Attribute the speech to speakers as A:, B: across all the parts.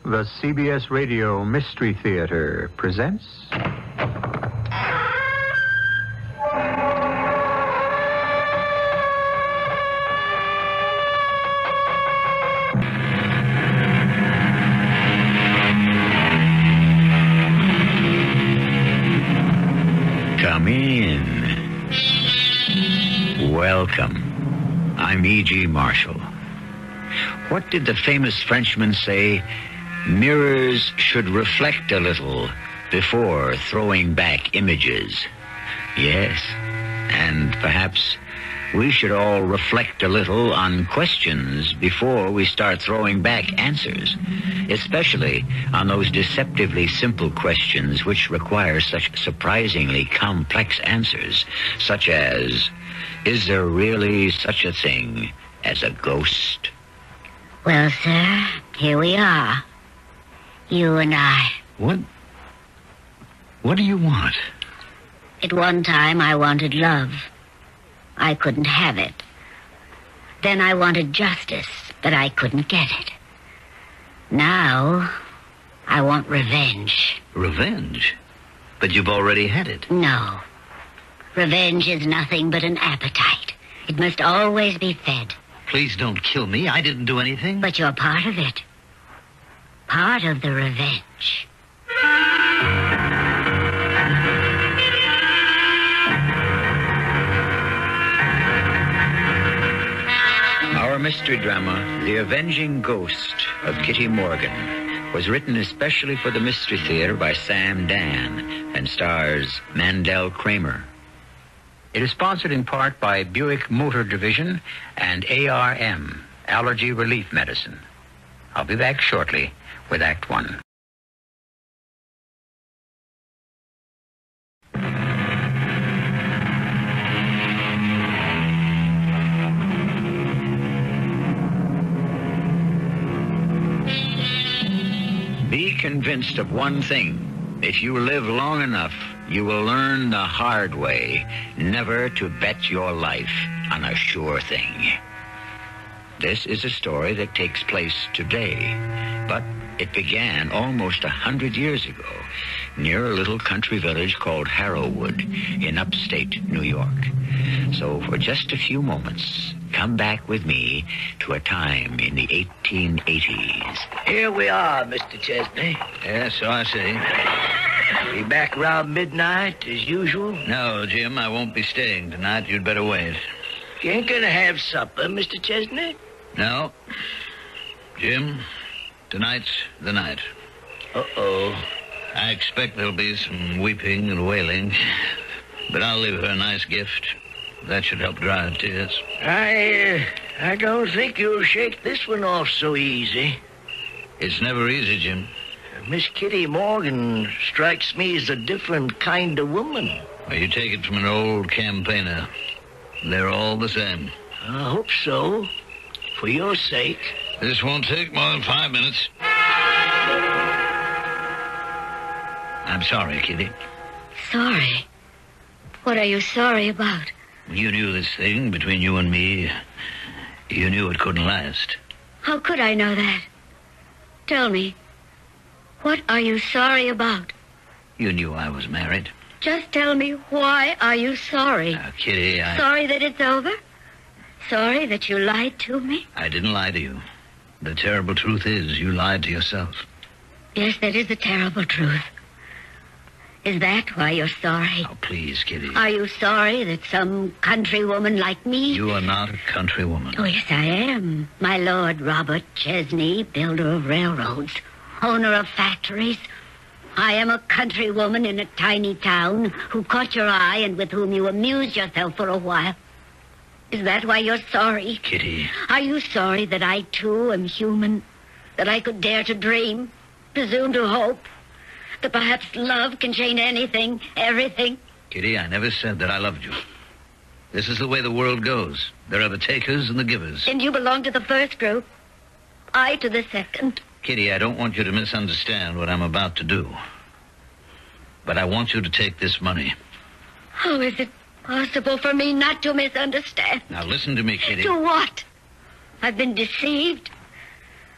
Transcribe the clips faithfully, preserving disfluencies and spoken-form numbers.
A: The C B S Radio Mystery Theater presents...
B: Come in. Welcome. I'm E G. Marshall. What did the famous Frenchman say? Mirrors should reflect a little before throwing back images. Yes, and perhaps we should all reflect a little on questions before we start throwing back answers, especially on those deceptively simple questions which require such surprisingly complex answers, such as, is there really such a thing as a ghost?
C: Well, sir, here we are. You and I.
B: What? What do you want?
C: At one time, I wanted love. I couldn't have it. Then I wanted justice, but I couldn't get it. Now, I want revenge.
B: Revenge? But you've already had it.
C: No. Revenge is nothing but an appetite. It must always be fed.
B: Please don't kill me. I didn't do anything.
C: But you're part of it. Part of the revenge.
B: Our mystery drama, The Avenging Ghost of Kitty Morgan, was written especially for the Mystery Theater by Sam Dan and stars Mandel Kramer. It is sponsored in part by Buick Motor Division and A R M, Allergy Relief Medicine. I'll be back shortly with Act One. Be convinced of one thing. If you live long enough, you will learn the hard way never to bet your life on a sure thing. This is a story that takes place today, but it began almost a hundred years ago near a little country village called Harrowwood in upstate New York. So for just a few moments, come back with me to a time in the eighteen eighties.
D: Here we are, Mister Chesney.
B: Yes, so I see.
D: Be back around midnight, as usual?
B: No, Jim, I won't be staying tonight. You'd better wait.
D: You ain't gonna have supper, Mister Chesney?
B: No. Jim, tonight's the night.
D: Uh-oh.
B: I expect there'll be some weeping and wailing, but I'll leave her a nice gift. That should help dry her tears.
D: I, uh, I don't think you'll shake this one off so easy.
B: It's never easy, Jim.
D: Miss Kitty Morgan strikes me as a different kind of woman.
B: Well, you take it from an old campaigner. They're all the same.
D: I hope so. For your sake.
B: This won't take more than five minutes. I'm sorry, Kitty.
C: Sorry? What are you sorry about?
B: You knew this thing between you and me. You knew it couldn't last.
C: How could I know that? Tell me, what are you sorry about?
B: You knew I was married.
C: Just tell me, why are you sorry?
B: Now, Kitty, I...
C: Sorry that it's over? Sorry that you lied to me?
B: I didn't lie to you. The terrible truth is you lied to yourself.
C: Yes, that is the terrible truth. Is that why you're sorry?
B: Oh, please, Kitty.
C: Are you sorry that some country woman like me...
B: You are not a country woman.
C: Oh, yes, I am. My Lord Robert Chesney, builder of railroads, owner of factories. I am a country woman in a tiny town who caught your eye and with whom you amused yourself for a while. Is that why you're sorry?
B: Kitty.
C: Are you sorry that I, too, am human? That I could dare to dream, presume to hope? That perhaps love can change anything, everything?
B: Kitty, I never said that I loved you. This is the way the world goes. There are the takers and the givers.
C: And you belong to the first group. I to the second.
B: Kitty, I don't want you to misunderstand what I'm about to do. But I want you to take this money.
C: How is it possible for me not to misunderstand?
B: Now listen to me, Kitty.
C: To what? I've been deceived.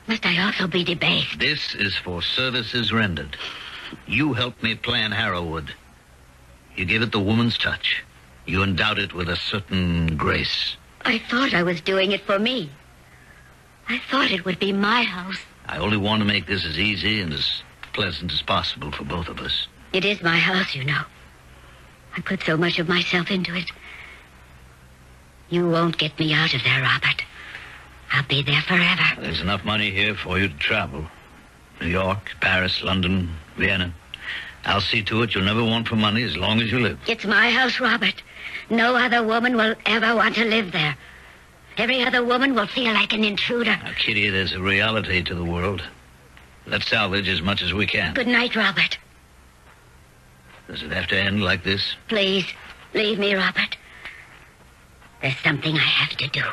C: Must I also be debased?
E: This is for services rendered. You helped me plan Harrowwood. You gave it the woman's touch. You endowed it with a certain grace.
C: I thought I was doing it for me. I thought it would be my house.
E: I only want to make this as easy and as pleasant as possible for both of us.
C: It is my house, you know. I put so much of myself into it. You won't get me out of there, Robert. I'll be there forever.
E: There's enough money here for you to travel. New York, Paris, London, Vienna. I'll see to it you'll never want for money as long as you live.
C: It's my house, Robert. No other woman will ever want to live there. Every other woman will feel like an intruder.
E: Now, Kitty, there's a reality to the world. Let's salvage as much as we can.
C: Good night, Robert.
E: Does it have to end like this?
C: Please, leave me, Robert. There's something I have to do.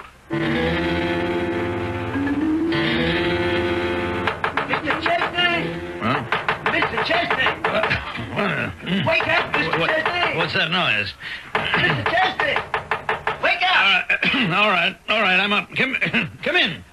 D: Mister Chesney!
E: Huh?
D: Mister Chesney!
E: What? What? Hmm.
D: Wake up, Mister
E: What-
D: Chesney!
E: What's that noise?
D: Mister Chesney! Wake up!
E: Uh, all right, all right, I'm up. Come, come in.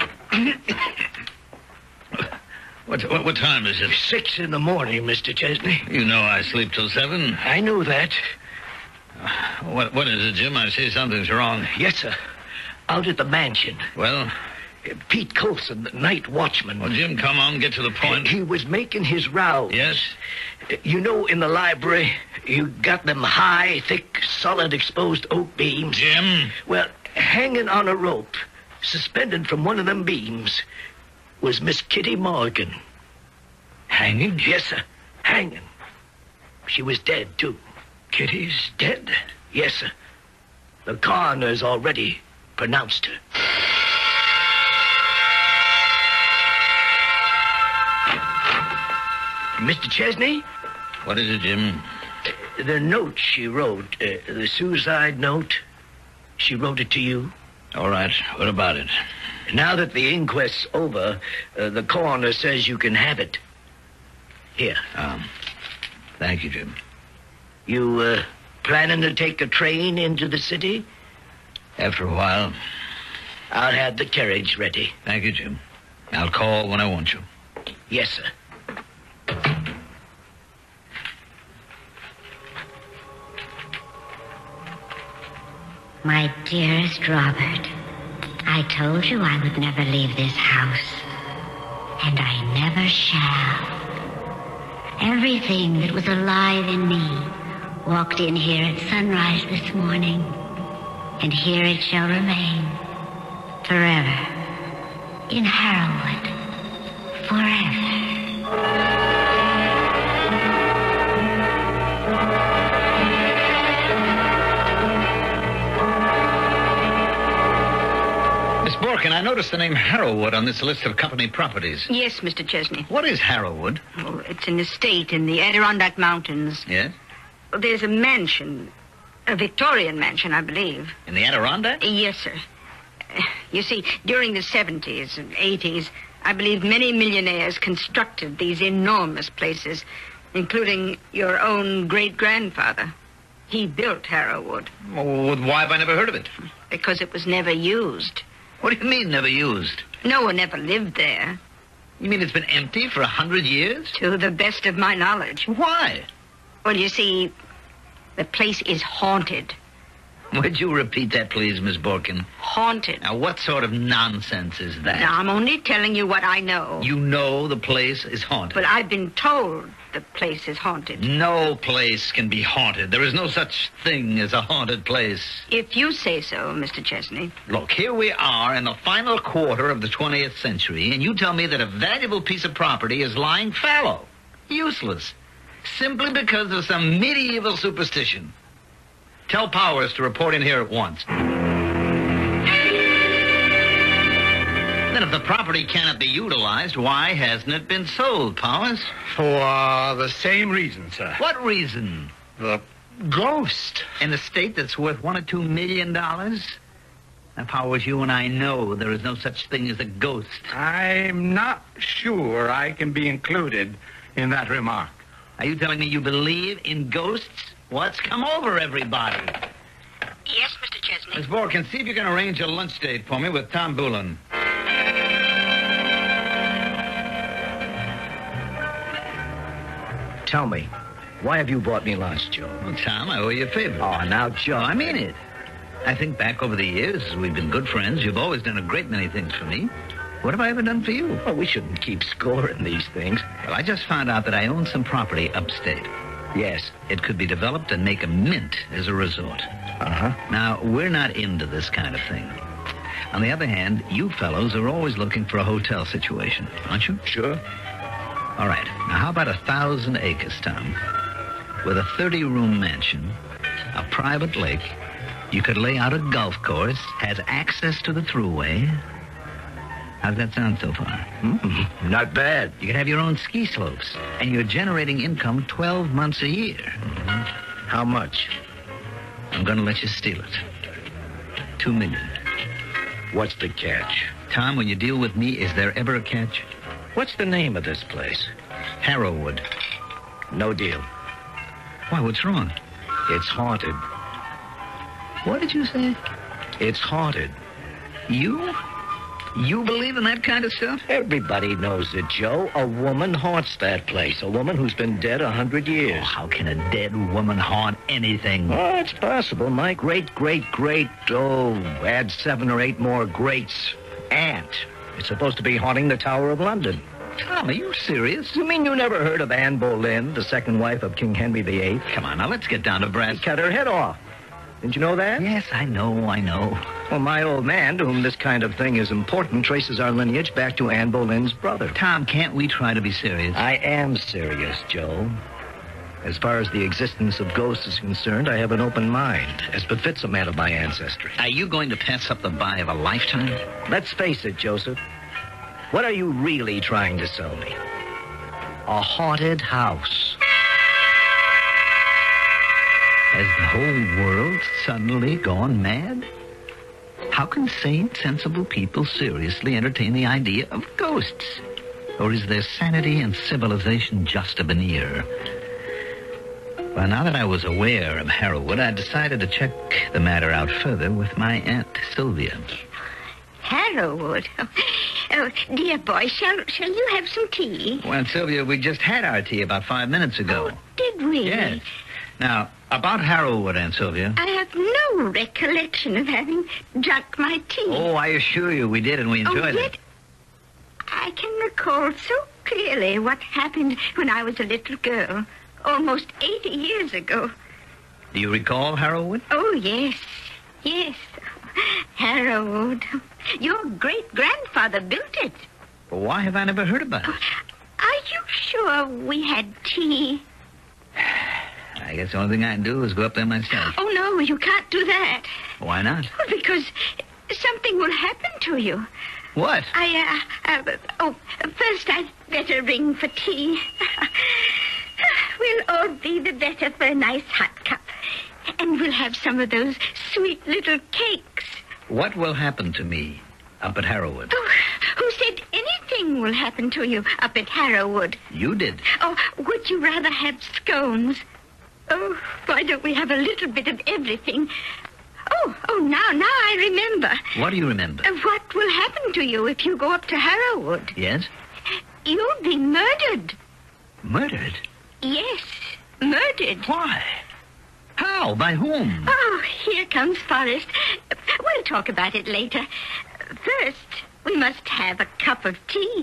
E: What, what, what time is it?
D: Six in the morning, Mister Chesney.
E: You know I sleep till seven.
D: I knew that.
E: What, what is it, Jim? I see something's wrong.
D: Yes, sir. Out at the mansion.
E: Well,
D: Uh, Pete Colson, the night watchman.
E: well, Jim, come on, get to the point.
D: He was making his rounds.
E: Yes?
D: Uh, You know, in the library, you got them high, thick, solid, exposed oak beams.
E: Jim?
D: Well, hanging on a rope, suspended from one of them beams, was Miss Kitty Morgan.
E: Hanging?
D: Yes, sir. Hanging. She was dead, too.
E: Kitty's dead?
D: Yes, sir. The coroner's already pronounced her. Mister Chesney,
E: What is it, Jim?
D: the note she wrote, uh, the suicide note, she wrote it to you.
E: All right, what about it?
D: Now that the inquest's over, uh, the coroner says you can have it. Here.
E: Um, thank you, Jim.
D: You, uh, planning to take a train into the city?
E: After a while,
D: I'll have the carriage ready.
E: thank you, Jim. I'll call when I want you.
D: Yes, sir.
C: My dearest Robert, I told you I would never leave this house. And I never shall. Everything that was alive in me walked in here at sunrise this morning. And here it shall remain forever in Harrowwood. Forever.
E: Miss Borkin, I noticed the name Harrowwood on this list of company properties.
F: Yes, Mister Chesney.
E: What is Harrowwood?
F: Oh, it's an estate in the Adirondack Mountains.
E: Yes?
F: There's a mansion, a Victorian mansion, I believe.
E: In the Adirondack?
F: Yes, sir. Uh, You see, during the seventies and eighties, I believe many millionaires constructed these enormous places, including your own great-grandfather. He built Harrowwood
E: Well, why have I never heard of it?
F: because it was never used.
E: What do you mean, never used?
F: No one ever lived there,
E: You mean it's been empty for a hundred years?
F: to the best of my knowledge.
E: Why?
F: Well, you see, the place is haunted.
E: Would you repeat that, please, Miss Borkin?
F: Haunted.
E: Now, what sort of nonsense is that?
F: Now, I'm only telling you what I know.
E: You know the place is haunted.
F: But I've been told the place is haunted.
E: No place can be haunted. There is no such thing as a haunted place.
F: If you say so, Mister Chesney.
E: Look, here we are in the final quarter of the twentieth century, and you tell me that a valuable piece of property is lying fallow, useless, simply because of some medieval superstition. Tell Powers to report in here at once. Then if the property cannot be utilized, why hasn't it been sold, Powers?
G: For the same reason, sir.
E: What reason?
G: The ghost.
E: An estate that's worth one or two million dollars? Now, Powers, you and I know there is no such thing as a ghost.
G: I'm not sure I can be included in that remark.
E: Are you telling me you believe in ghosts? What's come over everybody?
F: Yes, Mister Chesney.
E: Miss Borkin, see if you can arrange a lunch date for me with Tom Boulin.
D: Tell me, why have you bought me lunch, Joe?
E: Well, Tom, I owe you a favor.
D: Oh, now, Joe.
E: No, I mean it. I think back over the years, we've been good friends. You've always done a great many things for me. What have I ever done for you?
D: Well, we shouldn't keep score in these things.
E: Well, I just found out that I own some property upstate.
D: Yes.
E: It could be developed and make a mint as a resort.
D: Uh-huh.
E: Now, we're not into this kind of thing. On the other hand, you fellows are always looking for a hotel situation, aren't you?
D: Sure.
E: All right. Now, how about a thousand acres, Tom? With a thirty-room mansion, a private lake, you could lay out a golf course, has access to the thruway. How's that sound so far?
D: Mm, not bad.
E: You could have your own ski slopes, and you're generating income twelve months a year.
D: Mm-hmm. How much?
E: I'm going to let you steal it. Two million.
D: What's the catch?
E: Tom, when you deal with me, is there ever a catch?
D: What's the name of this place?
E: Harrowwood.
D: No deal.
E: Why, what's wrong?
D: It's haunted.
E: What did you say?
D: It's haunted.
E: You? You believe in that kind of stuff?
D: Everybody knows it, Joe. A woman haunts that place. A woman who's been dead a hundred years.
E: Oh, how can a dead woman haunt anything?
D: Oh, it's possible. My great, great, great, oh, add seven or eight more greats. Aunt. It's supposed to be haunting the Tower of London.
E: Tom, are you serious?
D: You mean you never heard of Anne Boleyn, the second wife of King Henry the Eighth?
E: Come on, now let's get down to brass.
D: He cut her head off. Didn't you know that?
E: Yes, I know, I know.
D: Well, my old man, to whom this kind of thing is important, traces our lineage back to Anne Boleyn's brother.
E: Tom, can't we try to be serious?
D: I am serious, Joe. As far as the existence of ghosts is concerned, I have an open mind, as befits a man of my ancestry.
E: Are you going to pass up the buy of a lifetime?
D: Let's face it, Joseph. What are you really trying to sell me? A haunted house.
E: Has the whole world suddenly gone mad? How can sane, sensible people seriously entertain the idea of ghosts? Or is their sanity and civilization just a veneer? Well, now that I was aware of Harrowwood, I decided to check the matter out further with my Aunt Sylvia.
F: Harrowwood? Oh, oh, dear boy, shall shall you have some tea?
E: Well, Aunt Sylvia, we just had our tea about five minutes ago.
F: Oh, did we?
E: Yes. Now, about Harrowwood, Aunt Sylvia.
F: I have no recollection of having drunk my tea.
E: Oh, I assure you we did, and we enjoyed
F: oh, yet
E: it.
F: I can recall so clearly what happened when I was a little girl, almost eighty years ago.
E: Do you recall Harrowwood?
F: Oh, yes, yes. Harrowwood. Your great-grandfather built it.
E: Well, why have I never heard about it?
F: Are you sure we had tea?
E: I guess the only thing I can do is go up there myself.
F: Oh, no, you can't do that.
E: Why not?
F: Well, because something will happen to you.
E: What?
F: I, uh, uh, oh, first I'd better ring for tea. We'll all be the better for a nice hot cup. And we'll have some of those sweet little cakes.
E: What will happen to me up at Harrowwood?
F: Oh, who said anything will happen to you up at Harrowwood?
E: You did.
F: Oh, would you rather have scones? Oh, why don't we have a little bit of everything? Oh, oh, now, now I remember.
E: What do you remember?
F: Uh, what will happen to you if you go up to Harrowwood?
E: Yes?
F: You'll be murdered.
E: Murdered?
F: Yes, murdered.
E: Why? How? By whom?
F: Oh, here comes Forrest. We'll talk about it later. First, we must have a cup of tea.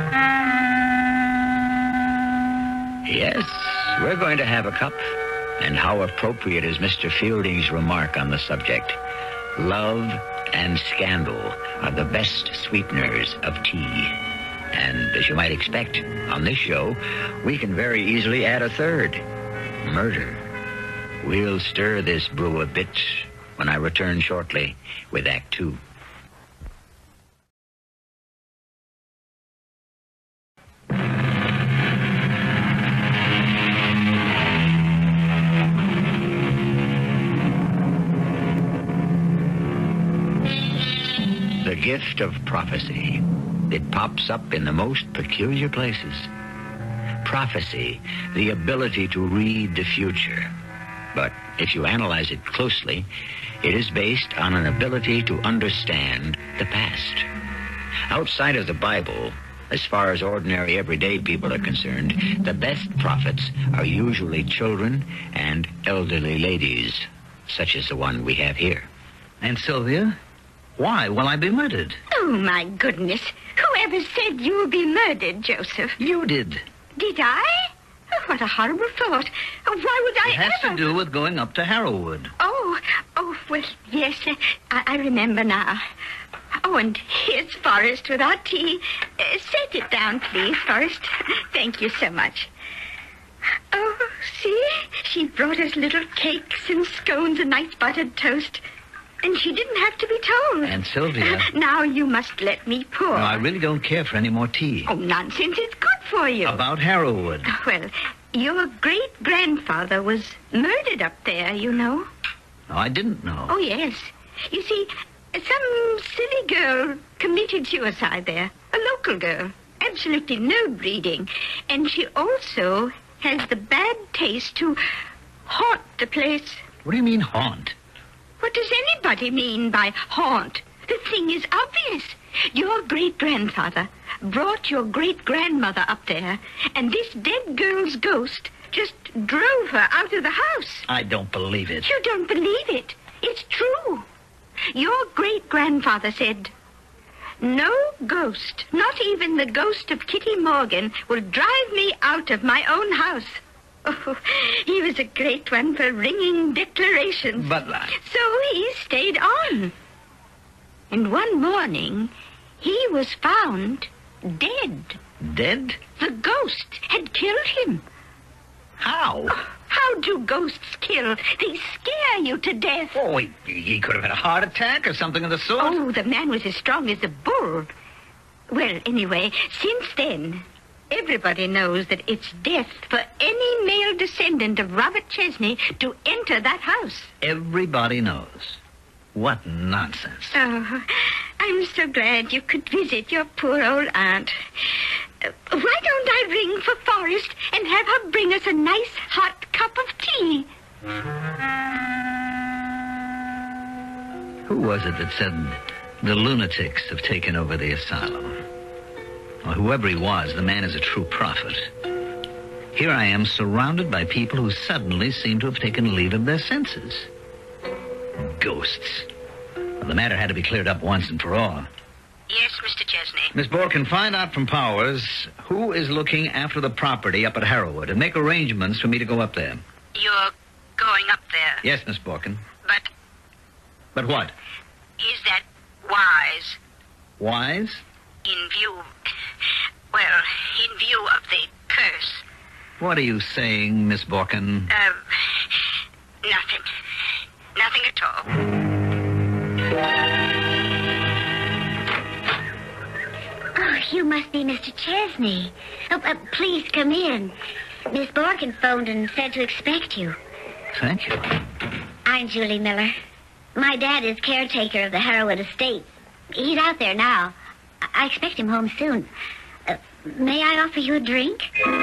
B: Yes, we're going to have a cup. And how appropriate is Mister Fielding's remark on the subject. Love and scandal are the best sweeteners of tea. And as you might expect, on this show, we can very easily add a third. Murder. We'll stir this brew a bit when I return shortly with Act Two. The gift of prophecy. It pops up in the most peculiar places. Prophecy, the ability to read the future. But if you analyze it closely, it is based on an ability to understand the past. Outside of the Bible, As far as ordinary, everyday people are concerned, the best prophets are usually children and elderly ladies, such as the one we have here.
E: And Sylvia, why will I be murdered?
F: Oh, my goodness. Whoever said you would be murdered, Joseph?
E: You did.
F: Did I? Oh, what a horrible thought. Oh, why would I
E: It has
F: ever...
E: to do with going up to Harrowwood.
F: Oh, oh, well, yes, I, I remember now. Oh, and here's Forrest with our tea. Uh, set it down, please, Forrest. Thank you so much. Oh, see? She brought us little cakes and scones and nice buttered toast. And she didn't have to be told.
E: And Sylvia...
F: Uh, now you must let me pour.
E: No, I really don't care for any more tea.
F: Oh, nonsense. It's good for you.
E: About Harrowwood.
F: Well, your great-grandfather was murdered up there, you know.
E: No, I didn't know.
F: Oh, yes. You see, some silly girl committed suicide there. A local girl. Absolutely no breeding. And she also has the bad taste to haunt the place.
E: What do you mean, haunt?
F: What does anybody mean by haunt? The thing is obvious. Your great-grandfather brought your great-grandmother up there, and this dead girl's ghost just drove her out of the house.
E: I don't believe it.
F: You don't believe it? It's true. Your great-grandfather said, "No ghost, not even the ghost of Kitty Morgan, will drive me out of my own house." Oh, he was a great one for ringing declarations.
E: But... Uh...
F: So he stayed on. And one morning, he was found dead.
E: Dead?
F: The ghost had killed him.
E: How?
F: Oh, how do ghosts kill? They scare you to death.
E: Oh, he, he could have had a heart attack or something of the sort.
F: Oh, the man was as strong as a bull. Well, anyway, since then, everybody knows that it's death for any male descendant of Robert Chesney to enter that house.
E: Everybody knows. What nonsense.
F: Oh, I'm so glad you could visit your poor old aunt. Uh, why don't I ring for Forrest and have her bring us a nice hot cup of tea?
E: Who was it that said the lunatics have taken over the asylum? Well, whoever he was, the man is a true prophet. Here I am surrounded by people who suddenly seem to have taken leave of their senses. Ghosts. Well, the matter had to be cleared up once and for all.
F: Yes, Mister Chesney.
E: Miss Borkin, find out from Powers who is looking after the property up at Harrowwood and make arrangements for me to go up there.
F: You're going up there.
E: Yes, Miss Borkin.
F: But
E: But what?
F: is that wise
E: Wise?
F: in view, well, in view of the curse?
E: What are you saying, Miss Borkin?
F: Uh, nothing. Nothing at all.
C: Oh, you must be Mister Chesney. Oh, uh, please come in. Miss Borkin phoned and said to expect you.
E: Thank you.
C: I'm Julie Miller. My dad is caretaker of the Harrowwood estate. He's out there now. I, I expect him home soon. Uh, may I offer you a drink?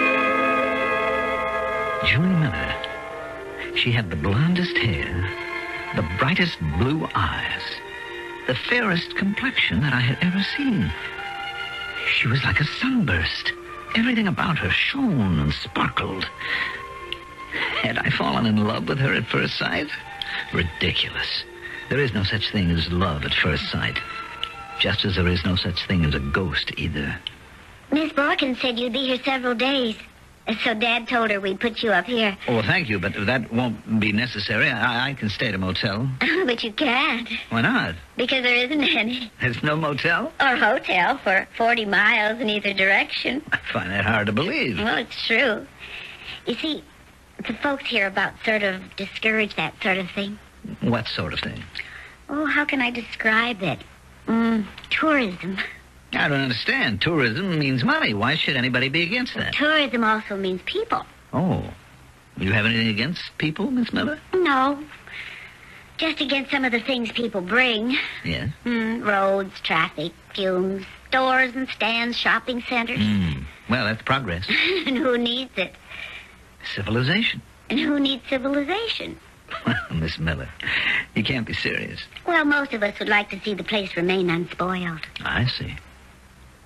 E: Julie Miller. She had the blondest hair, the brightest blue eyes, the fairest complexion that I had ever seen. She was like a sunburst. Everything about her shone and sparkled. Had I fallen in love with her at first sight? Ridiculous. There is no such thing as love at first sight. Just as there is no such thing as a ghost either.
C: Miss Borkin said you'd be here several days. So Dad told her we'd put you up here.
E: Oh, thank you, but that won't be necessary. I, I can stay at a motel.
C: But you can't.
E: Why not?
C: Because there isn't any.
E: There's no motel?
C: Or hotel for forty miles in either direction.
E: I find that hard to believe.
C: Well, it's true. You see, the folks here about sort of discourage that sort of thing.
E: What sort of thing?
C: Oh, how can I describe it? Mm, tourism.
E: I don't understand. Tourism means money. Why should anybody be against that?
C: Tourism also means people.
E: Oh. You have anything against people, Miss Miller?
C: No. Just against some of the things people bring.
E: Yes?
C: Mm, roads, traffic, fumes, stores and stands, shopping centers.
E: Mm. Well, that's progress.
C: And who needs it?
E: Civilization.
C: And who needs civilization?
E: Well, Miss Miller, you can't be serious.
C: Well, most of us would like to see the place remain unspoiled.
E: I see.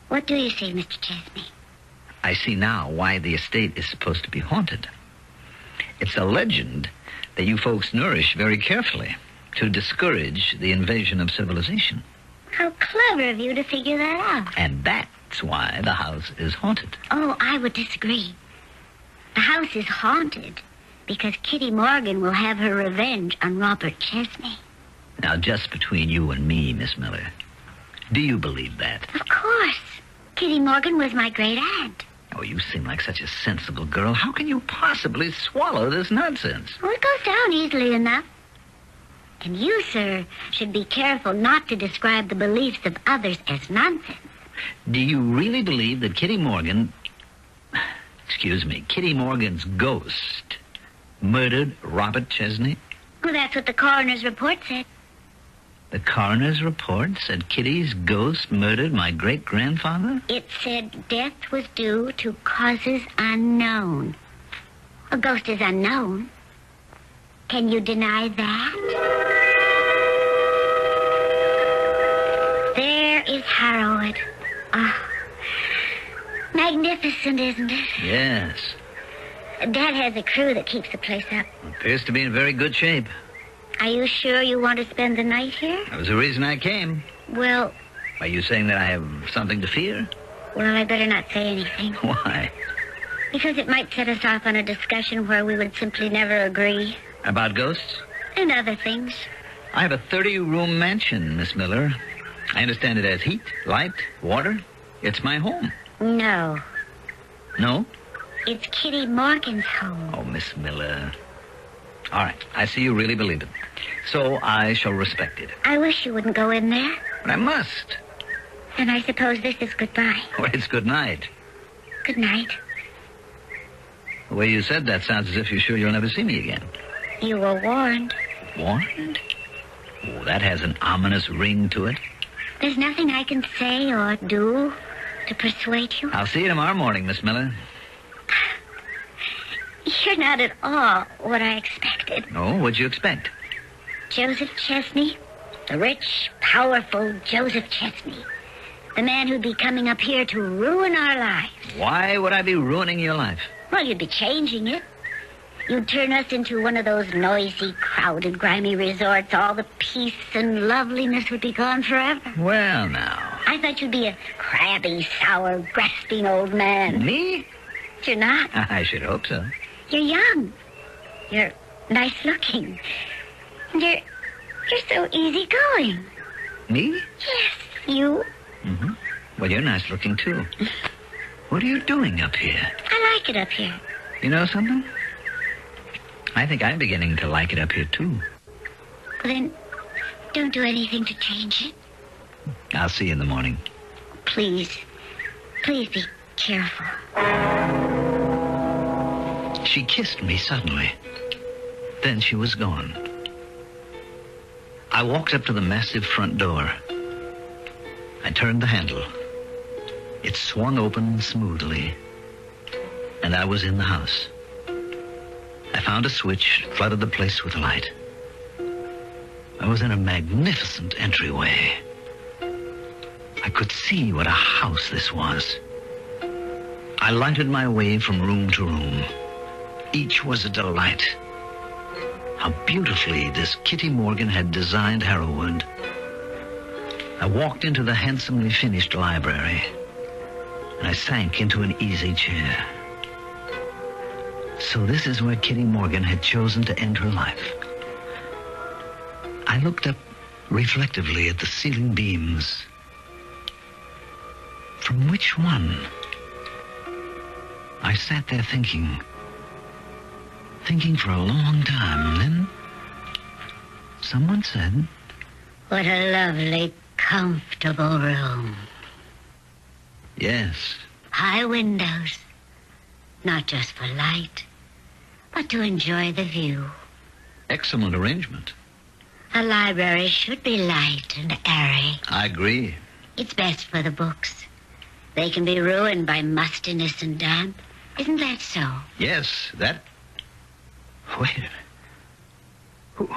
C: What do you see, Mister Chesney?
B: I see now why the estate is supposed to be haunted. It's a legend that you folks nourish very carefully to discourage the invasion of civilization.
C: How clever of you to figure that out.
B: And that's why the house is haunted.
C: Oh, I would disagree. The house is haunted because Kitty Morgan will have her revenge on Robert Chesney.
B: Now, just between you and me, Miss Miller, do you believe that?
C: Of course. Kitty Morgan was my great aunt.
B: Oh, you seem like such a sensible girl. How can you possibly swallow this nonsense?
C: Well, it goes down easily enough. And you, sir, should be careful not to describe the beliefs of others as nonsense.
B: Do you really believe that Kitty Morgan... Excuse me, Kitty Morgan's ghost murdered Robert Chesney?
C: Well, that's what the coroner's report said.
B: The coroner's report said Kitty's ghost murdered my great-grandfather?
C: It said death was due to causes unknown. A ghost is unknown. Can you deny that? There is Harrowwood. Ah, magnificent, isn't it?
B: Yes.
C: Dad has a crew that keeps the place up.
B: Appears to be in very good shape.
C: Are you sure you want to spend the night here?
B: That was the reason I came.
C: Well,
B: Are you saying that I have something to fear?
C: well, I better not say anything.
B: Why?
C: Because it might set us off on a discussion where we would simply never agree.
B: About ghosts?
C: And other things.
B: I have a thirty-room mansion, Miss Miller. I understand it has heat, light, water. It's my home.
C: No.
B: No?
C: It's Kitty Morgan's home.
B: Oh, Miss Miller. All right, I see you really believe it. So I shall respect it.
C: I wish you wouldn't go in there.
B: But I must.
C: And I suppose this is goodbye.
B: Well, it's good night.
C: Good night.
B: The way you said that sounds as if you're sure you'll never see me again.
C: You were warned.
B: Warned? Oh, that has an ominous ring to it.
C: There's nothing I can say or do to persuade you.
B: I'll see you tomorrow morning, Miss Miller.
C: You're not at all what I expected.
B: Oh, what'd you expect?
C: Joseph Chesney, the rich, powerful Joseph Chesney. The man who'd be coming up here to ruin our lives.
B: Why would I be ruining your life?
C: Well, you'd be changing it. You'd turn us into one of those noisy, crowded, grimy resorts. All the peace and loveliness would be gone forever.
B: Well, now.
C: I thought you'd be a crabby, sour, grasping old man.
B: Me?
C: But you're not.
B: I should hope so.
C: You're young. You're nice-looking. And you're, you're so easygoing.
B: Me?
C: Yes, you.
B: Mm-hmm. Well, you're nice looking, too. What are you doing up here?
C: I like it up here.
B: You know something? I think I'm beginning to like it up here, too.
C: Well, then, don't do anything to change it.
B: I'll see you in the morning.
C: Please. Please be careful.
B: She kissed me suddenly. Then she was gone. I walked up to the massive front door. I turned the handle. It swung open smoothly, and I was in the house. I found a switch, flooded the place with light. I was in a magnificent entryway. I could see what a house this was. I lighted my way from room to room. Each was a delight. How beautifully this Kitty Morgan had designed Harrowwood. I walked into the handsomely finished library, and I sank into an easy chair. So this is where Kitty Morgan had chosen to end her life. I looked up reflectively at the ceiling beams. From which one? I sat there thinking, thinking for a long time, and then someone said,
C: What a lovely, comfortable room.
B: yes.
C: High windows. Not just for light, but to enjoy the view.
B: Excellent arrangement.
C: A library should be light and airy.
B: I agree.
C: It's best for the books. They can be ruined by mustiness and damp. Isn't that so?
B: Yes, that... Wait. Who...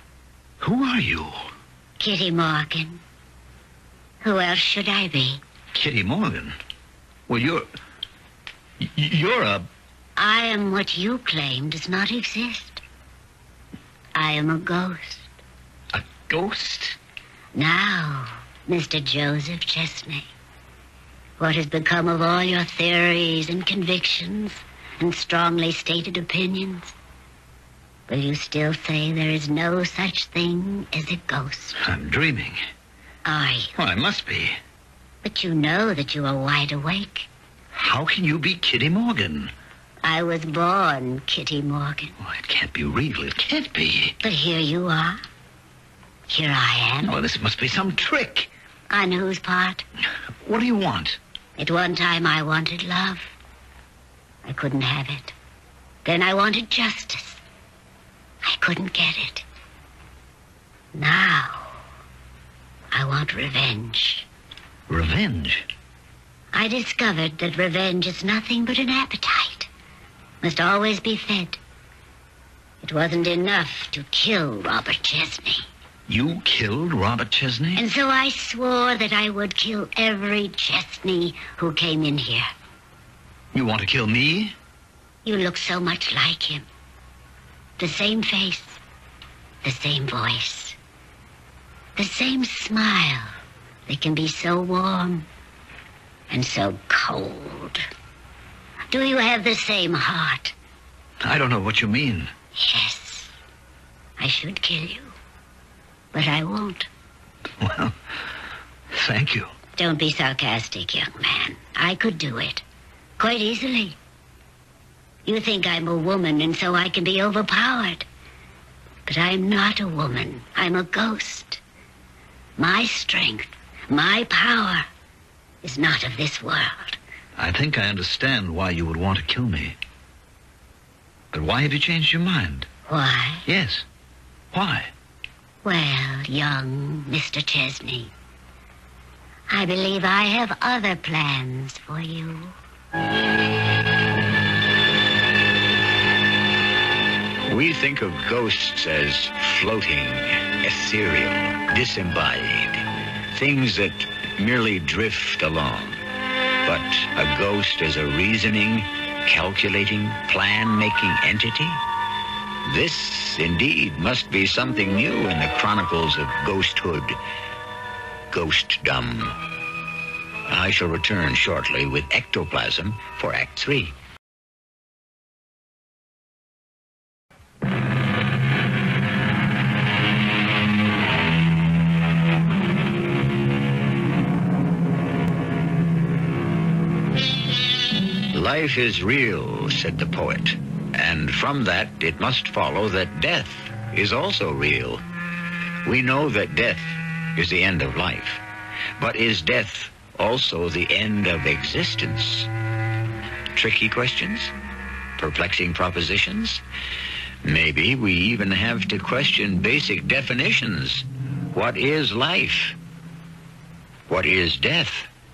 B: Who are you?
C: Kitty Morgan. Who else should I be?
E: Kitty Morgan? Well, you're... You're a...
C: I am what you claim does not exist. I am a ghost.
E: A ghost?
C: Now, Mister Joseph Chesney, what has become of all your theories and convictions and strongly stated opinions? Will you still say there is no such thing as a ghost?
E: I'm dreaming.
C: Are you?
E: Well, I must be.
C: But you know that you are wide awake.
E: How can you be Kitty Morgan?
C: I was born Kitty Morgan.
E: Oh, it can't be real. It can't be.
C: But here you are. Here I am.
E: Oh, this must be some trick.
C: On whose part?
E: What do you want?
C: At one time I wanted love. I couldn't have it. Then I wanted justice. I couldn't get it. Now, I want revenge.
E: Revenge?
C: I discovered that revenge is nothing but an appetite. Must always be fed. It wasn't enough to kill Robert Chesney.
E: You killed Robert Chesney?
C: And so I swore that I would kill every Chesney who came in here.
E: You want to kill me?
C: You look so much like him. The same face, the same voice, the same smile that can be so warm and so cold. Do you have the same heart?
E: I don't know what you mean.
C: Yes, I should kill you, but I won't.
E: Well, thank you.
C: Don't be sarcastic, young man. I could do it, quite easily. You think I'm a woman and so I can be overpowered. But I'm not a woman. I'm a ghost. My strength, my power is not of this world.
E: I think I understand why you would want to kill me. But why have you changed your mind?
C: Why?
E: Yes. Why?
C: Well, young Mister Chesney, I believe I have other plans for you.
B: We think of ghosts as floating, ethereal, disembodied, things that merely drift along. But a ghost is a reasoning, calculating, plan-making entity? This, indeed, must be something new in the chronicles of ghosthood, ghostdom. I shall return shortly with Ectoplasm for Act Three. Life is real, said the poet, and from that it must follow that death is also real. We know that death is the end of life, but is death also the end of existence? Tricky questions? Perplexing propositions? Maybe we even have to question basic definitions. What is life? What is death?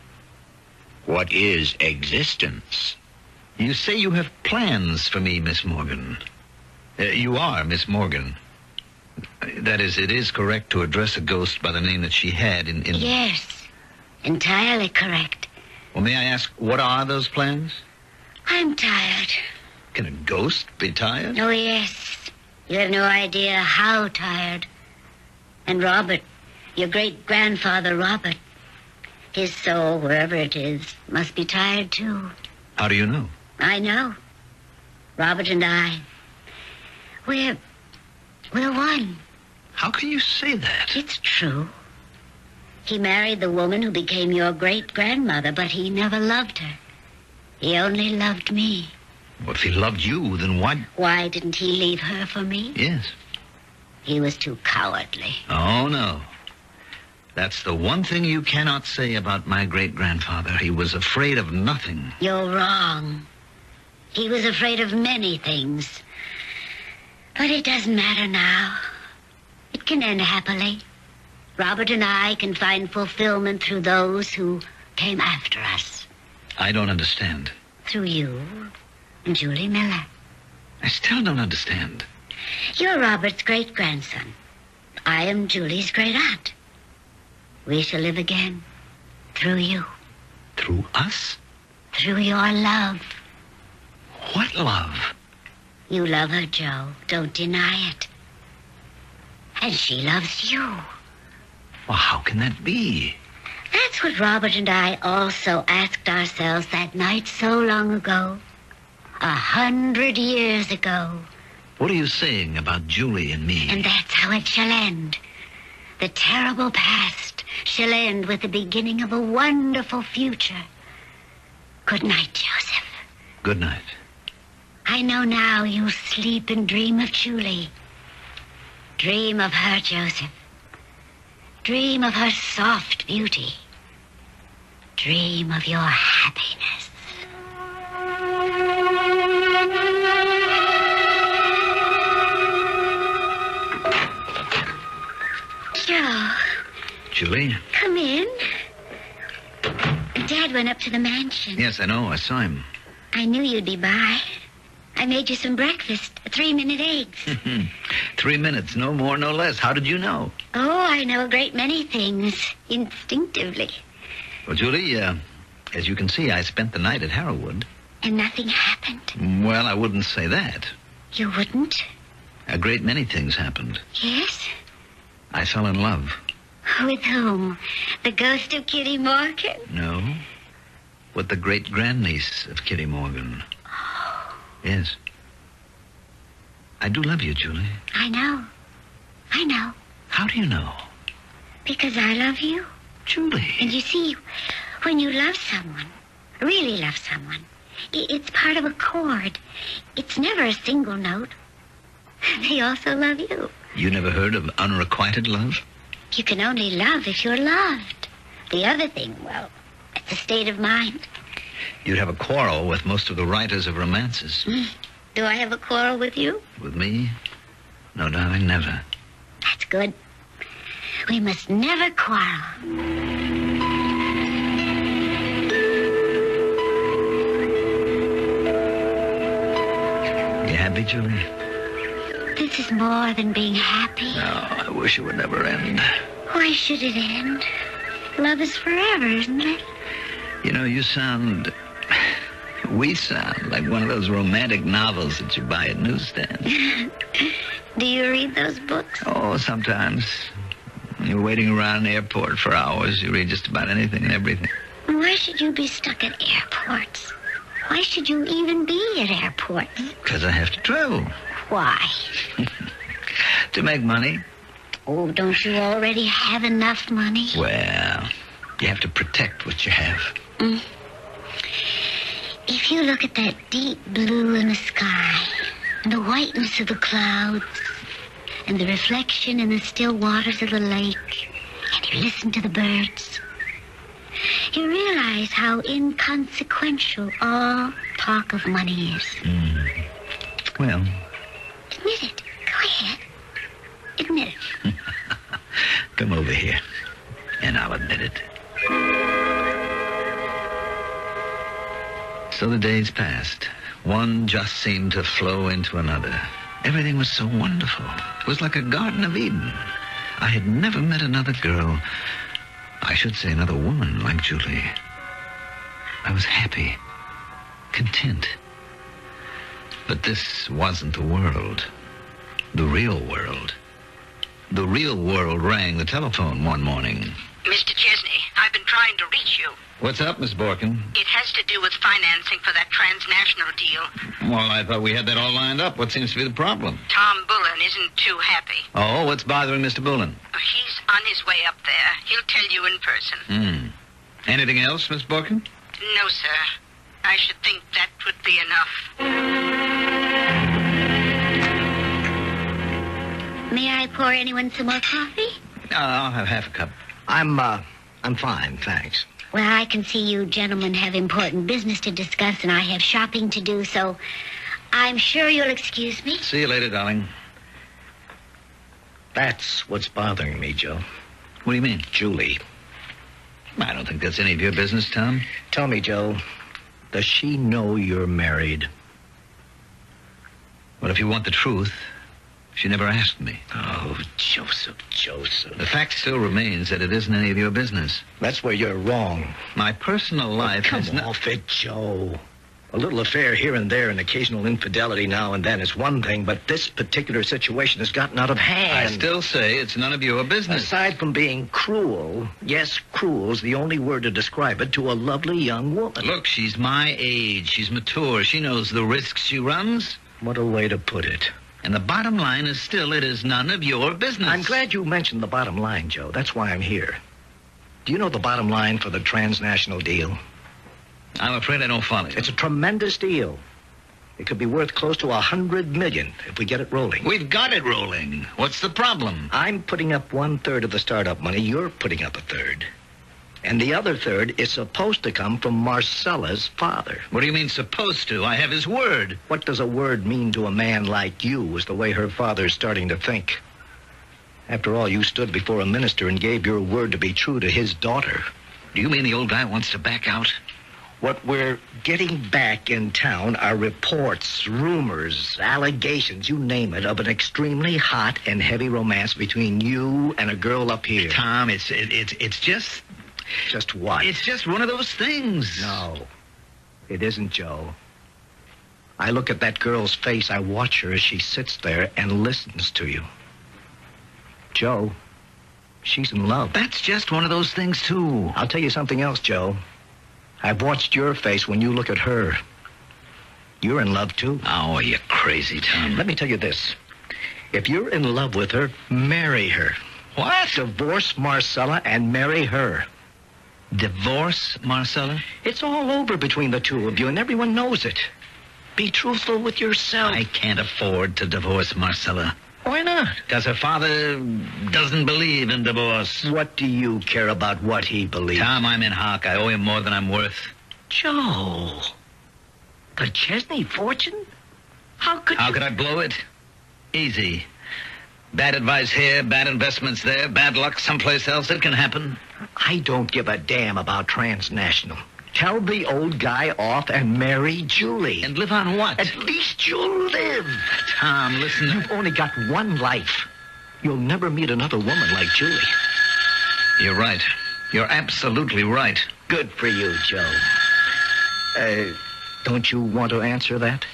B: What is existence?
E: You say you have plans for me, Miss Morgan. Uh, you are Miss Morgan. That is, it is correct to address a ghost by the name that she had in... in...
C: Yes, entirely correct.
E: Well, may I ask, what are those plans?
C: I'm tired.
E: Can a ghost be tired?
C: Oh, yes. You have no idea how tired. And Robert, your great-grandfather Robert, his soul, wherever it is, must be tired, too.
E: How do you know?
C: I know. Robert and I, we're, we're one.
E: How can you say that?
C: It's true. He married the woman who became your great-grandmother, but he never loved her. He only loved me.
E: Well, if he loved you, then why...
C: Why didn't he leave her for me?
E: Yes.
C: He was too cowardly.
E: Oh, no. That's the one thing you cannot say about my great-grandfather. He was afraid of nothing.
C: You're wrong. He was afraid of many things. But it doesn't matter now. It can end happily. Robert and I can find fulfillment through those who came after us.
E: I don't understand.
C: Through you and Julie Miller.
E: I still don't understand.
C: You're Robert's great-grandson. I am Julie's great-aunt. We shall live again through you.
E: Through us?
C: Through your love.
E: What love?
C: You love her, Joe. Don't deny it. And she loves you.
E: Well, how can that be?
C: That's what Robert and I also asked ourselves that night so long ago. A hundred years ago.
E: What are you saying about Julie and me?
C: And that's how it shall end. The terrible past shall end with the beginning of a wonderful future. Good night, Joseph.
E: Good night.
C: I know now you sleep and dream of Julie. Dream of her, Joseph. Dream of her soft beauty. Dream of your happiness. Joe.
E: Julie?
C: Come in. Dad went up to the mansion.
E: Yes, I know. I saw him.
C: I knew you'd be by. I made you some breakfast. Three-minute eggs.
E: Three minutes, no more, no less. How did you know?
C: Oh, I know a great many things. Instinctively.
E: Well, Julie, uh, as you can see, I spent the night at Harrowwood.
C: And nothing happened.
E: Well, I wouldn't say that.
C: You wouldn't?
E: A great many things happened.
C: Yes?
E: I fell in love.
C: With whom? The ghost of Kitty Morgan?
E: No. With the great-grandniece of Kitty Morgan.
C: Oh.
E: Yes. I do love you, Julie.
C: I know. I know.
E: How do you know?
C: Because I love you.
E: Julie.
C: And you see, when you love someone, really love someone, i- it's part of a chord. It's never a single note. They also love you.
E: You never heard of unrequited love?
C: You can only love if you're loved. The other thing, well, it's a state of mind.
E: You'd have a quarrel with most of the writers of romances.
C: Mm. Do I have a quarrel with you?
E: With me? No, darling, never.
C: That's good. We must never quarrel.
E: You happy, Julie?
C: This is more than being happy.
E: No, I wish it would never end.
C: Why should it end? Love is forever, isn't it?
E: You know, you sound... We sound like one of those romantic novels that you buy at newsstands.
C: Do you read those books?
E: Oh, sometimes. When you're waiting around an airport for hours, you read just about anything and everything.
C: Why should you be stuck at airports? Why should you even be at airports?
E: Because I have to travel.
C: Why?
E: To make money.
C: Oh, don't you already have enough money?
E: Well, you have to protect what you have.
C: Mm. If you look at that deep blue in the sky, and the whiteness of the clouds, and the reflection in the still waters of the lake, and you listen to the birds, you realize how inconsequential all talk of money is.
E: Mm. Well...
C: Admit it. Go ahead. Admit it.
E: Come over here, and I'll admit it. So the days passed. One just seemed to flow into another. Everything was so wonderful. It was like a Garden of Eden. I had never met another girl, I should say another woman like Julie. I was happy, content. But this wasn't the world. The real world. The real world rang the telephone one morning.
F: Mister Chesney, I've been trying to reach you.
E: What's up, Miss Borkin?
F: It has to do with financing for that transnational deal.
E: Well, I thought we had that all lined up. What seems to be the problem?
F: Tom Bullen isn't too happy.
E: Oh, what's bothering Mister Bullen?
F: He's on his way up there. He'll tell you in person.
E: Hmm. Anything else, Miss Borkin?
F: No, sir. I should think that would be enough.
C: May I pour anyone some more coffee?
E: No, I'll have half a cup.
D: I'm, uh, I'm fine, thanks.
C: Well, I can see you gentlemen have important business to discuss, and I have shopping to do, so I'm sure you'll excuse me.
E: See you later, darling.
D: That's what's bothering me, Joe.
E: What do you mean?
D: Julie.
E: I don't think that's any of your business, Tom.
D: Tell me, Joe, does she know you're married?
E: Well, if you want the truth, She never asked me.
D: Oh, Joseph, Joseph.
E: The fact still remains that it isn't any of your business.
D: That's where you're wrong.
E: My personal life
D: Come
E: has no-
D: off it, Joe. A little affair here and there and occasional infidelity now and then is one thing, but this particular situation has gotten out of hand.
E: I still say it's none of your business.
D: Aside from being cruel, yes, cruel's the only word to describe it to a lovely young woman.
E: Look, she's my age. She's mature. She knows the risks she runs.
D: What a way to put it.
E: And the bottom line is still it is none of your business.
D: I'm glad you mentioned the bottom line, Joe. That's why I'm here. Do you know the bottom line for the transnational deal?
E: I'm afraid I don't follow you.
D: It's a tremendous deal. It could be worth close to a hundred million if we get it rolling.
E: We've got it rolling. What's the problem?
D: I'm putting up one third of the startup money. You're putting up a third. And the other third is supposed to come from Marcella's father.
E: What do you mean supposed to? I have his word.
D: What does a word mean to a man like you is the way her father's starting to think. After all, you stood before a minister and gave your word to be true to his daughter.
E: Do you mean the old guy wants to back out?
D: What we're getting back in town are reports, rumors, allegations, you name it, of an extremely hot and heavy romance between you and a girl up here.
E: Tom, it's it, it's it's just...
D: Just what?
E: It's just one of those things.
D: No, it isn't, Joe. I look at that girl's face. I watch her as she sits there and listens to you. Joe, she's in love.
E: That's just one of those things, too.
D: I'll tell you something else, Joe. I've watched your face when you look at her. You're in love, too.
E: Oh, are you crazy, Tom?
D: Let me tell you this. If you're in love with her, marry her.
E: What?
D: Divorce Marcella and marry her.
E: Divorce Marcella?
D: It's all over between the two of you, and everyone knows it. Be truthful with yourself.
E: I can't afford to divorce Marcella.
D: Why not?
E: Because her father doesn't believe in divorce.
D: What do you care about what he believes?
E: Tom, I'm in hock. I owe him more than I'm worth.
D: Joe. The Chesney fortune? How could
E: How
D: you...
E: could I blow it? Easy. Bad advice here, bad investments there, bad luck someplace else. It can happen.
D: I don't give a damn about transnational. Tell the old guy off and marry Julie.
E: And live on what?
D: At least you'll live.
E: Tom, listen.
D: You've only got one life. You'll never meet another woman like Julie.
E: You're right. You're absolutely right.
D: Good for you, Joe. Uh, don't you want to answer that?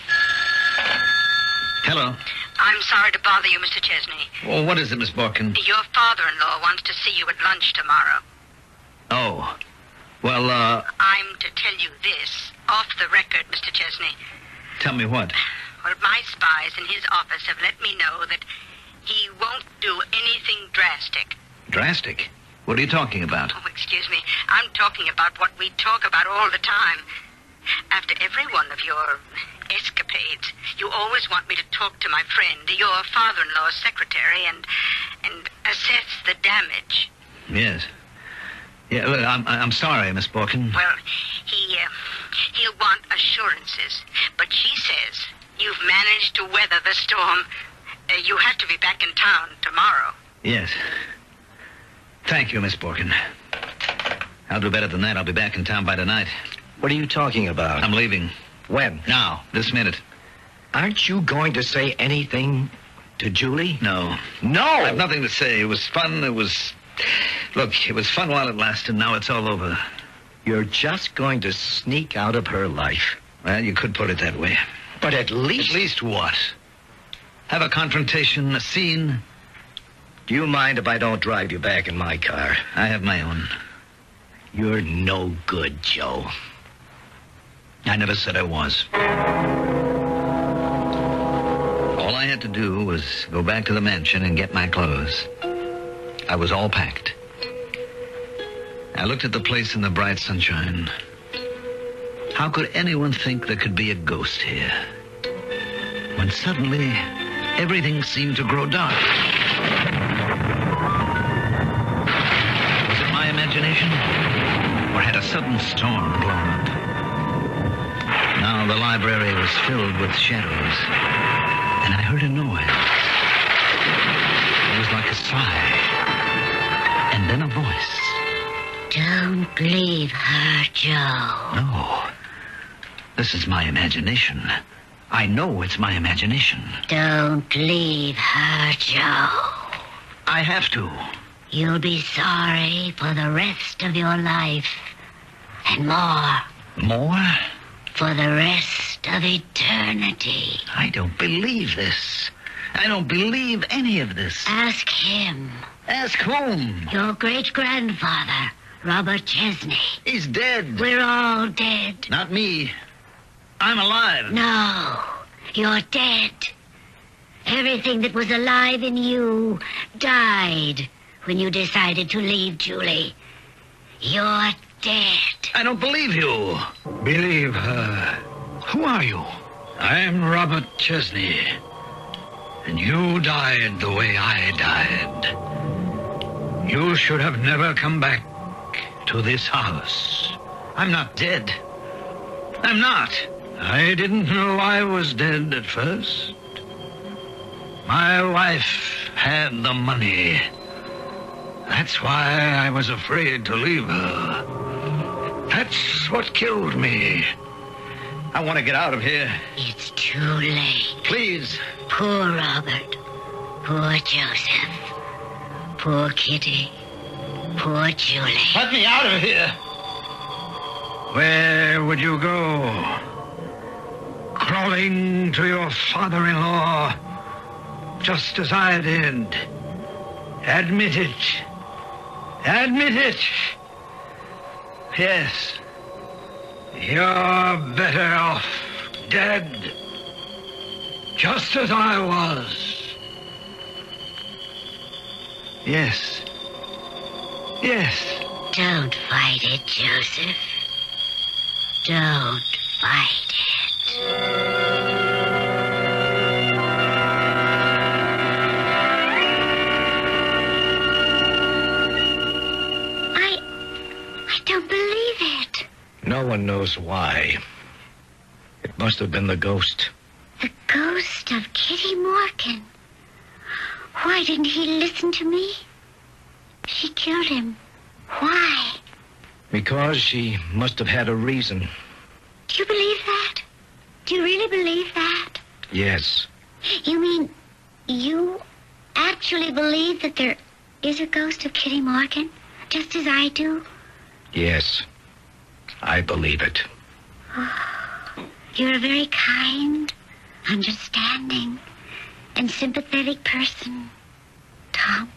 E: Hello.
F: I'm sorry to bother you, Mister Chesney.
E: Well, what is it, Miss Borkin?
F: Your father-in-law wants to see you at lunch tomorrow.
E: Oh. Well, uh...
F: I'm to tell you this, off the record, Mister Chesney.
E: Tell me what?
F: Well, my spies in his office have let me know that he won't do anything drastic.
E: Drastic? What are you talking about?
F: Oh, excuse me. I'm talking about what we talk about all the time. After every one of your escapades, you always want me to talk to my friend, your father-in-law's secretary, and and assess the damage.
E: Yes. Yeah, look, I'm, I'm sorry, Miss Borkin.
F: Well, he, uh, he'll want assurances, but she says you've managed to weather the storm. Uh, you have to be back in town tomorrow.
E: Yes. Thank you, Miss Borkin. I'll do better than that. I'll be back in town by tonight.
D: What are you talking about?
E: I'm leaving.
D: When?
E: Now, this minute.
D: Aren't you going to say anything to Julie?
E: No.
D: No!
E: I have nothing to say. It was fun. It was... Look, it was fun while it lasted. Now it's all over.
D: You're just going to sneak out of her life.
E: Well, you could put it that way.
D: But at least...
E: At least what? Have a confrontation, a scene?
D: Do you mind if I don't drive you back in my car?
E: I have my own.
D: You're no good, Joe.
E: I never said I was. All I had to do was go back to the mansion and get my clothes. I was all packed. I looked at the place in the bright sunshine. How could anyone think there could be a ghost here? When suddenly, everything seemed to grow dark. Was it my imagination? Or had a sudden storm blown up? Now the library was filled with shadows, and I heard a noise. It was like a sigh, and then a voice.
C: Don't leave her, Joe.
E: No, this is my imagination. I know it's my imagination.
C: Don't leave her, Joe.
E: I have to.
C: You'll be sorry for the rest of your life. And more.
E: More?
C: For the rest of eternity.
E: I don't believe this. I don't believe any of this.
C: Ask him.
E: Ask whom?
C: Your great-grandfather, Robert Chesney.
E: He's dead.
C: We're all dead.
E: Not me. I'm alive.
C: No, you're dead. Everything that was alive in you died when you decided to leave Julie. You're dead.
E: I don't believe you.
D: Believe her.
E: Who are you?
D: I'm Robert Chesney. And you died the way I died. You should have never come back to this house.
E: I'm not dead. I'm not.
D: I didn't know I was dead at first. My wife had the money. That's why I was afraid to leave her. That's what killed me.
E: I want to get out of here.
C: It's too late.
E: Please.
C: Poor Robert. Poor Joseph. Poor Kitty. Poor Julie.
E: Let me out of here.
D: Where would you go? Crawling to your father-in-law, just as I did. Admit it. Admit it. Yes. You're better off dead, just as I was. Yes. Yes.
C: Don't fight it, Joseph. Don't fight it. I... I don't believe it.
D: No one knows why. It must have been the ghost.
C: The ghost of Kitty Morgan. Why didn't he listen to me? She killed him. Why?
D: Because she must have had a reason.
C: Do you believe that? Do you really believe that?
D: Yes.
C: You mean you actually believe that there is a ghost of Kitty Morgan, just as I do?
D: Yes. I believe it.
C: Oh, you're a very kind, understanding, and sympathetic person, Tom.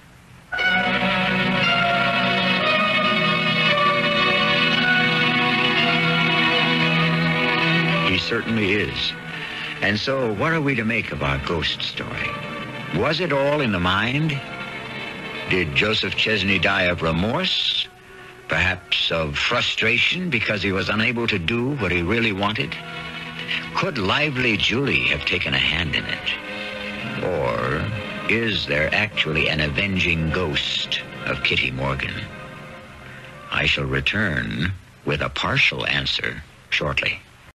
B: He certainly is. And so, what are we to make of our ghost story? Was it all in the mind? Did Joseph Chesney die of remorse? Perhaps of frustration because he was unable to do what he really wanted? Could lively Julie have taken a hand in it? Or is there actually an avenging ghost of Kitty Morgan? I shall return with a partial answer shortly.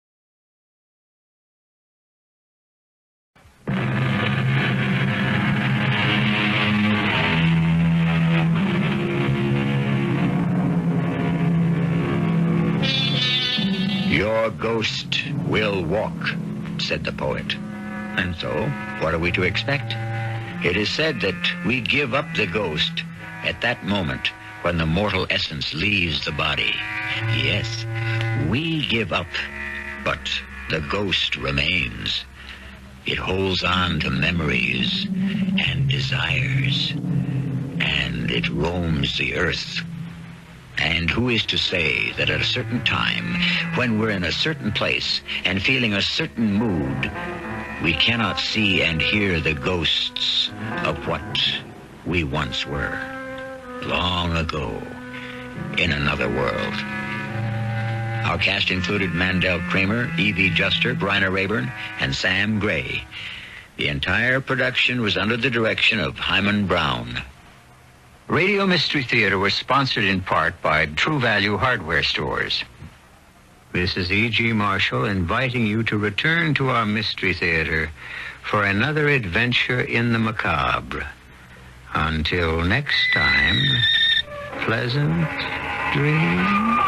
B: Your ghost will walk, said the poet. And so, what are we to expect? It is said that we give up the ghost at that moment when the mortal essence leaves the body. Yes, we give up, but the ghost remains. It holds on to memories and desires, and it roams the earth. And who is to say that at a certain time, when we're in a certain place and feeling a certain mood, we cannot see and hear the ghosts of what we once were, long ago, in another world? Our cast included Mandel Kramer, Evie Juster, Bryna Rayburn, and Sam Gray. The entire production was under the direction of Hyman Brown.
A: Radio Mystery Theater was sponsored in part by True Value Hardware Stores. This is E G. Marshall inviting you to return to our Mystery Theater for another adventure in the macabre. Until next time, pleasant dreams.